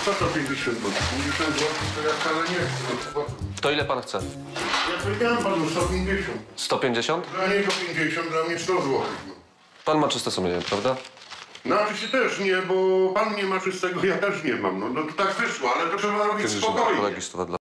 Co to 50 zł? 50 zł to ja wcale nie chcę. No, To ile pan chce? ja powiedziałem panu 150. 150? Dla niego 50, dla mnie 100 zł. No. Pan ma czyste sumienie, prawda? No oczywiście też nie, bo pan nie ma czystego, ja też nie mam. No to tak wyszło, ale to trzeba robić spokojnie. Kolegi 100 dla